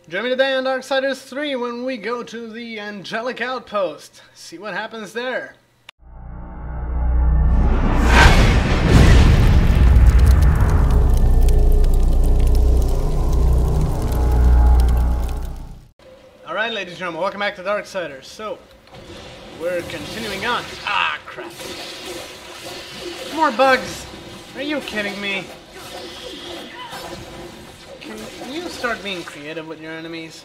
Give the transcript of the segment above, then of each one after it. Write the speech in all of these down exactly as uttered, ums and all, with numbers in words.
Join me today on Darksiders three when we go to the Angelic Outpost. See what happens there. Alright, ladies and gentlemen, welcome back to Darksiders. So, we're continuing on. Ah, crap. More bugs! Are you kidding me? Can you start being creative with your enemies?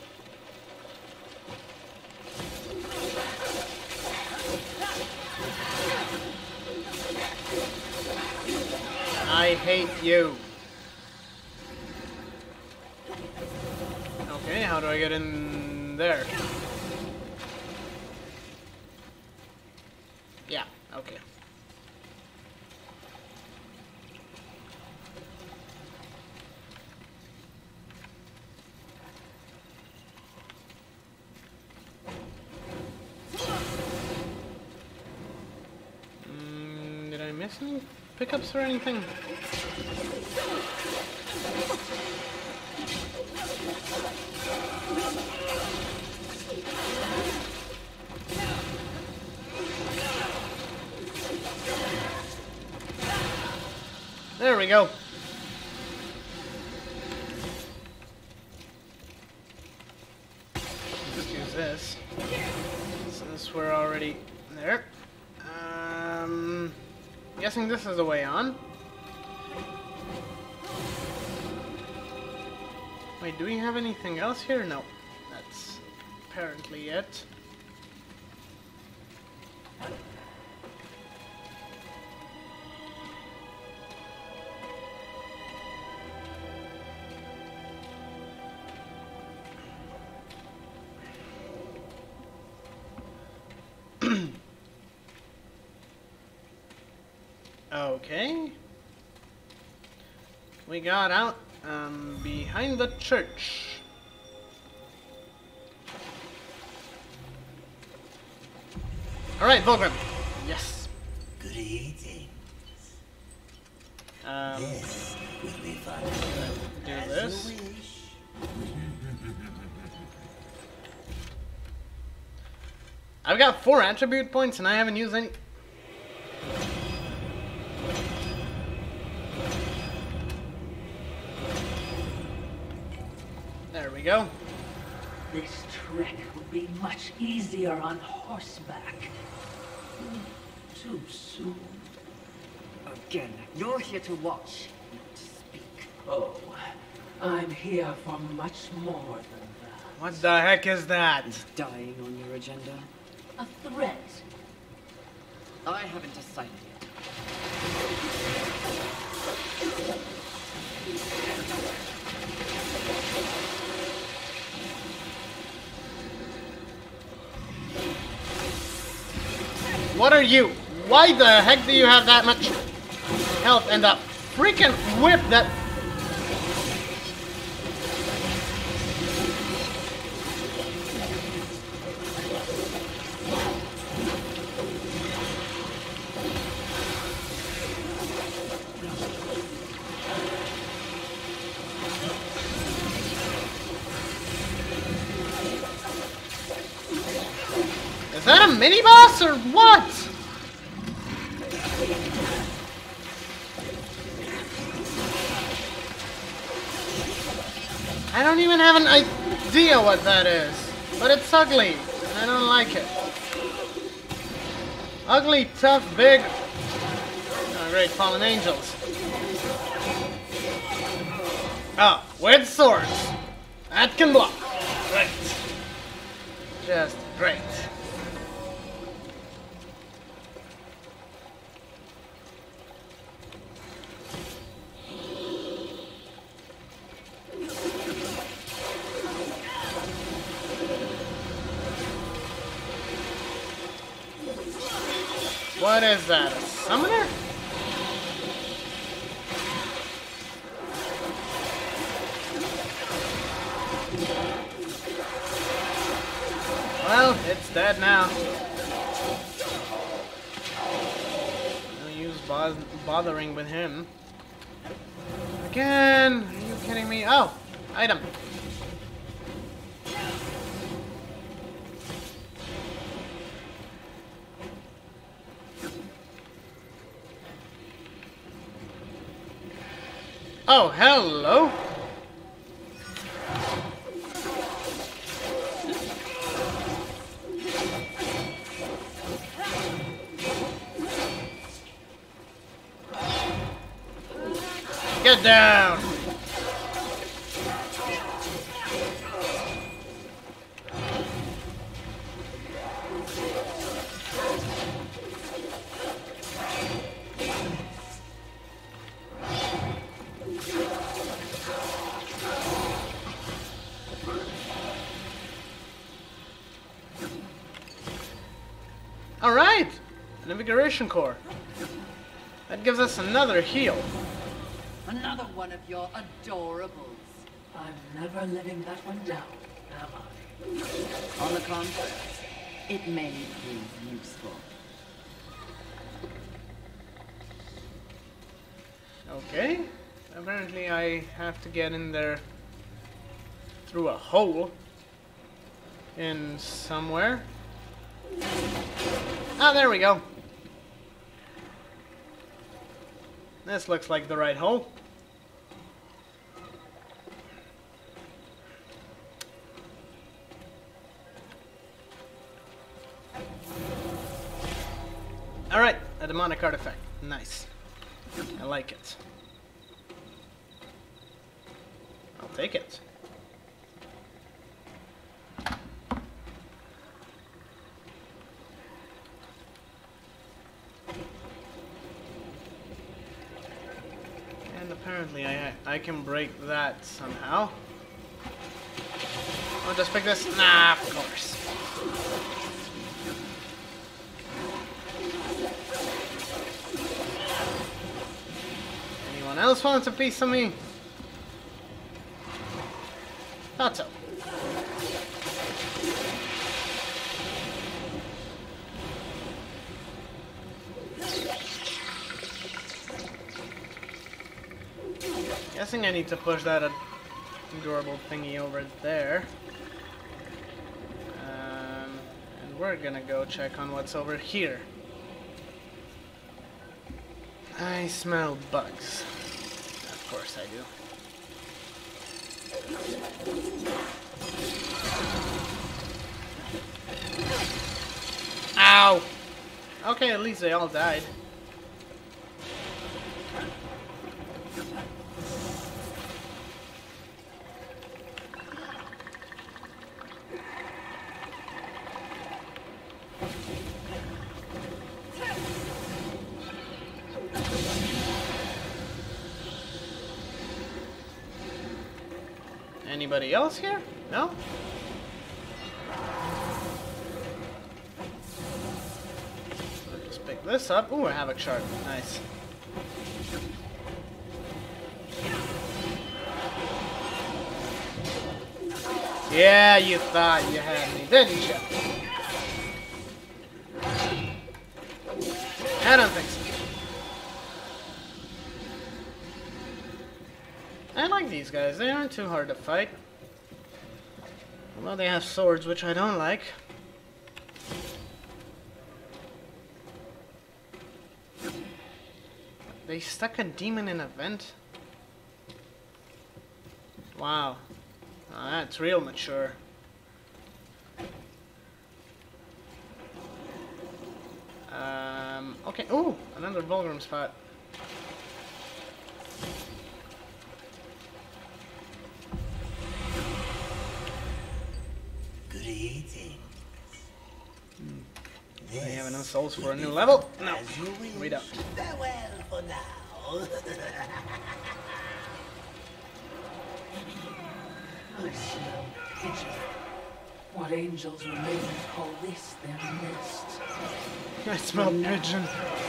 I hate you. Okay, how do I get in there? Yeah, okay. Mm, did I miss any pickups or anything? There we go. Just use this since we're already there. Um, guessing this is the way on. Wait, do we have anything else here? No, that's apparently it. Okay. We got out um, behind the church. Alright, Volgrim. Yes. Greetings. Um, this will be fun. Do As this. you wish. I've got four attribute points and I haven't used any. There we go. This trek would be much easier on horseback. Too soon. Again, you're here to watch, not to speak. Oh, I'm here for much more than that. What the heck is that? Is dying on your agenda? A threat. I haven't decided yet. What are you? Why the heck do you have that much health and a freaking whip that... Is that a mini-boss or what? I don't even have an idea what that is, but it's ugly, and I don't like it. Ugly, tough, big... Oh, great, fallen angels. Oh, with swords. That can block. Great. Just great. What is that? A summoner? Well, it's dead now. No use bo bothering with him. Again? Are you kidding me? Oh, item. Oh, hello. Get down. All right, an invigoration core. That gives us another heal. Another one of your adorables. I'm never living that one down, am I? On the contrary, it may prove useful. Okay, apparently I have to get in there through a hole in somewhere. Ah, there we go. This looks like the right hole. Alright, a demonic artifact. Nice. I like it. I'll take it. And apparently I I can break that somehow. I'll just pick this. Nah, of course. Anyone else wants a piece of me? Thought so. Guessing I need to push that adorable thingy over there. Um, and we're gonna go check on what's over here. I smell bugs. Of course I do. Ow! Okay, at least they all died. Anybody else here? No? I'll just pick this up. Ooh, a Havoc Shard. Nice. Yeah, you thought you had me, didn't you? I don't think so. I like these guys, they aren't too hard to fight. Although they have swords, which I don't like. They stuck a demon in a vent? Wow. Oh, that's real mature. Um, okay, ooh, another Vulgrim spot. Do we have enough souls for a new level? No, we don't. Farewell for now. I smell pigeon. What angels remain call this their nest. I smell pigeon.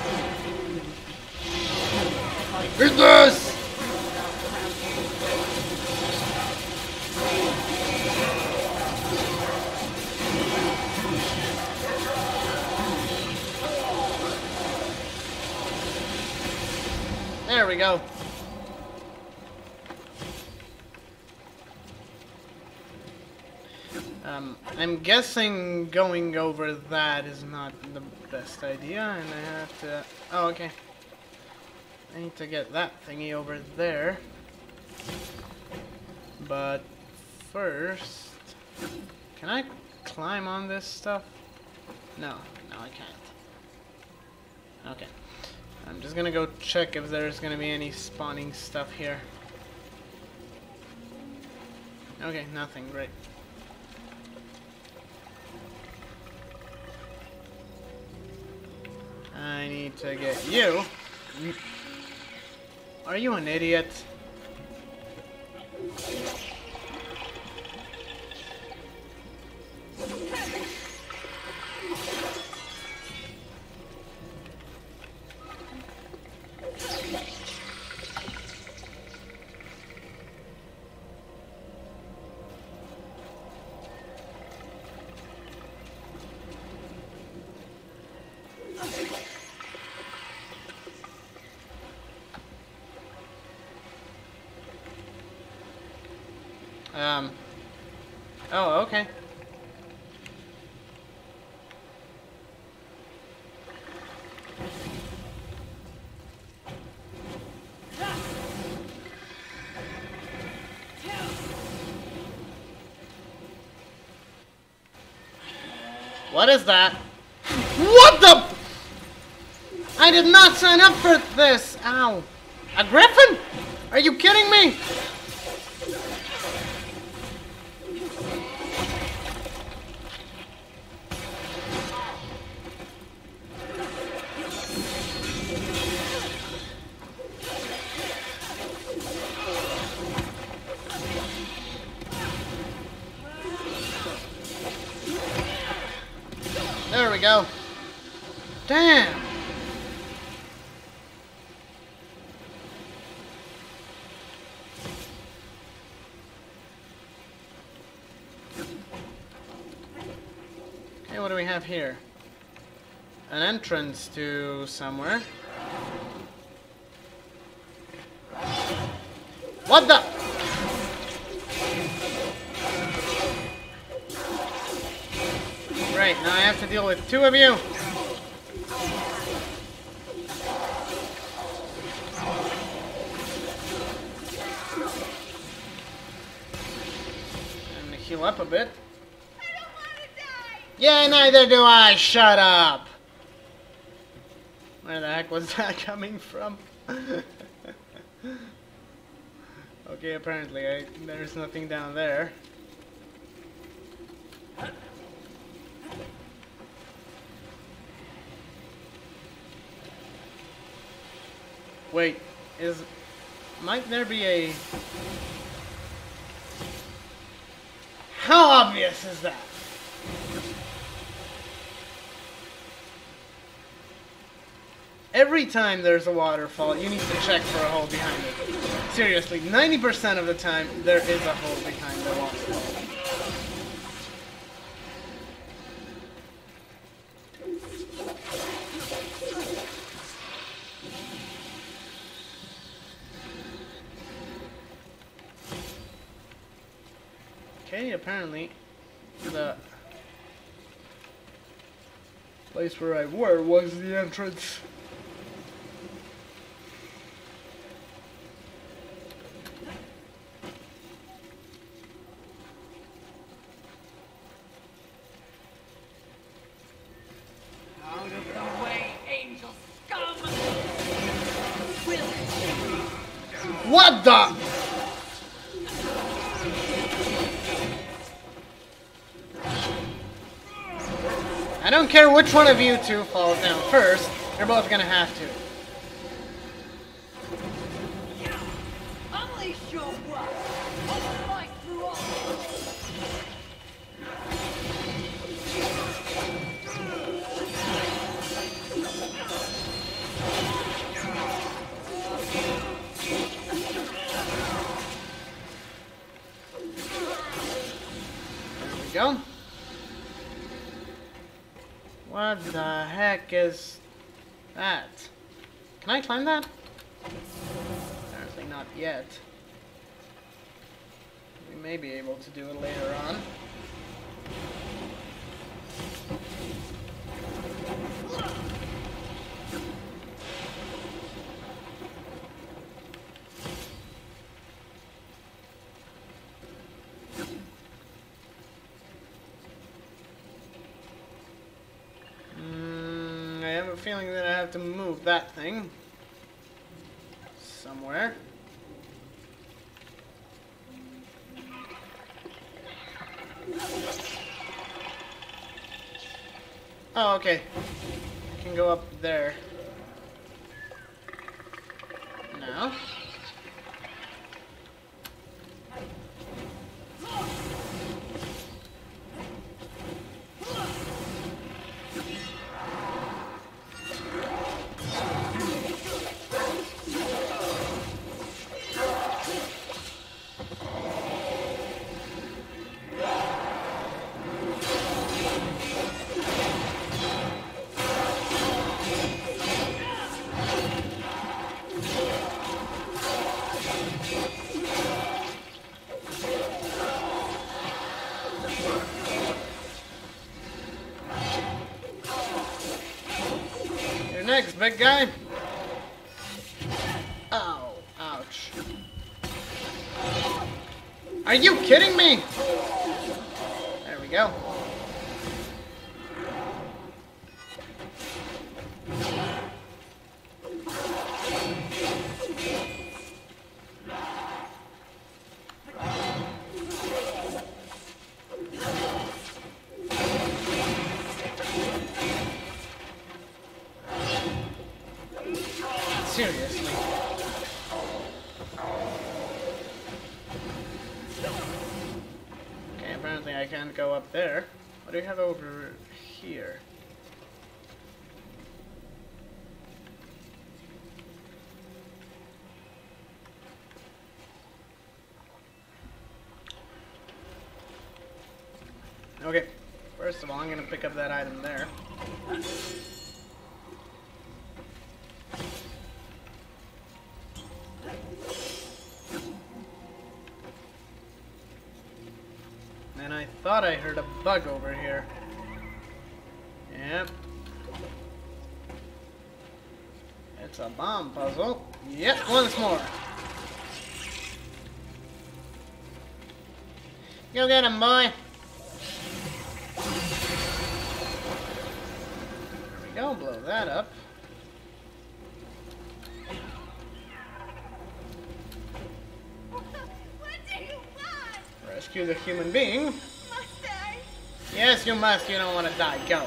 Eat this! There we go. Um, I'm guessing going over that is not the best idea, and I have to... Oh, okay. I need to get that thingy over there. But first... Can I climb on this stuff? No, no I can't. Okay. I'm just gonna go check if there's gonna be any spawning stuff here. Okay, nothing, great. I need to get you. Are you an idiot? Um. Oh, okay. What is that? What the? I did not sign up for this. Ow. A griffin? Are you kidding me? There we go. Damn. Okay, what do we have here? An entrance to somewhere. What the? Right, now I have to deal with two of you. And heal up a bit. I don't want to die. Yeah, neither do I. Shut up. Where the heck was that coming from? Okay, apparently I, there's nothing down there. Wait, is... might there be a... How obvious is that? Every time there's a waterfall, you need to check for a hole behind it. Seriously, ninety percent of the time, there is a hole behind the waterfall. Okay, apparently the place where I were was the entrance. Out of the way, angel scum! Will. What the? I don't care which one of you two falls down first, you're both gonna have to. Unleash your wrath! I'll fight through all There we go. What the heck is that? Can I climb that? Apparently not yet. We may be able to do it later on. Mm, I have a feeling that I have to move that thing somewhere. Oh, okay. I can go up there. Now. Next, big guy. Ow. Ouch. Are you kidding me? There we go. Seriously. Okay, apparently I can't go up there. What do you have over here? Okay, first of all, I'm gonna pick up that item there. And I thought I heard a bug over here. Yep. It's a bomb puzzle. Yep, once more. Go get him, boy. There we go, blow that up. Rescue the human being. Must I? Yes, you must. You don't want to die. Go.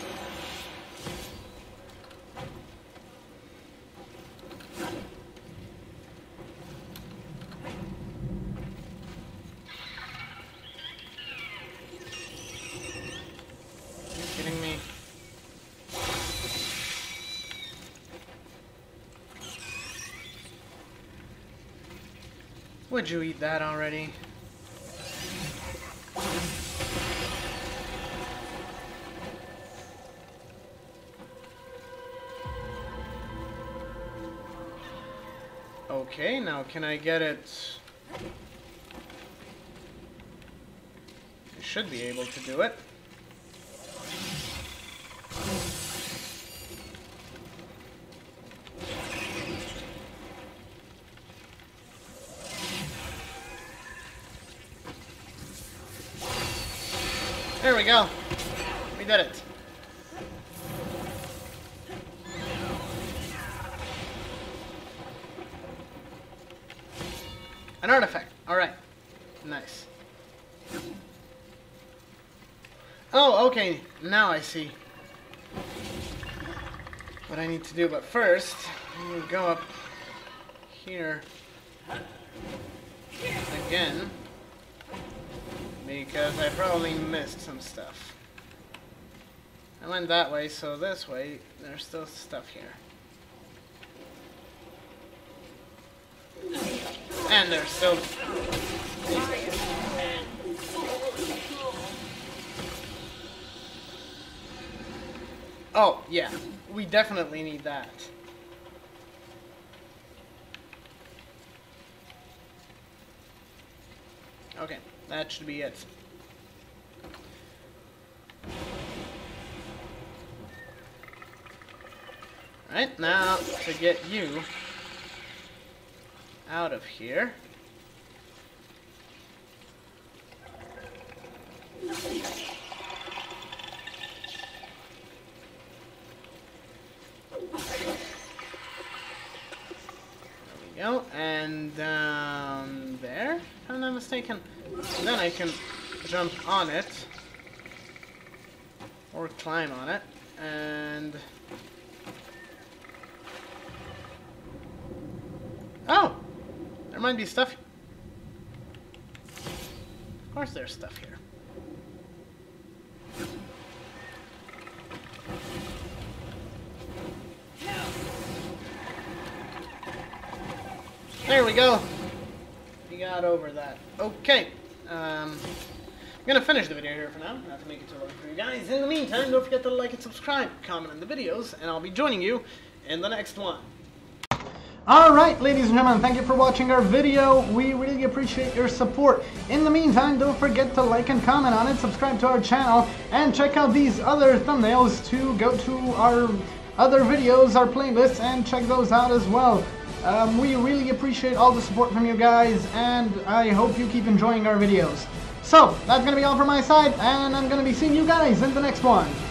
Are you kidding me? Would you eat that already? Okay, now can I get it? I should be able to do it. There we go. We did it. An artifact. Alright. Nice. Oh, okay. Now I see what I need to do. But first, I'm going to go up here again. Because I probably missed some stuff. I went that way, so this way, there's still stuff here. And there's still... Oh, yeah. We definitely need that. Okay, that should be it. Alright, now to get you out of here. Go, and down there, if I'm not mistaken. And then I can jump on it, or climb on it, and... Oh! There might be stuff... Of course there's stuff here. There we go. We got over that. Okay. Um, I'm gonna finish the video here for now. Not to make it too long for you guys. In the meantime, don't forget to like and subscribe, comment on the videos, and I'll be joining you in the next one. Alright, ladies and gentlemen, thank you for watching our video. We really appreciate your support. In the meantime, don't forget to like and comment on it, subscribe to our channel, and check out these other thumbnails to go to our other videos, our playlists, and check those out as well. Um, we really appreciate all the support from you guys, and I hope you keep enjoying our videos. So, that's going to be all from my side, and I'm going to be seeing you guys in the next one.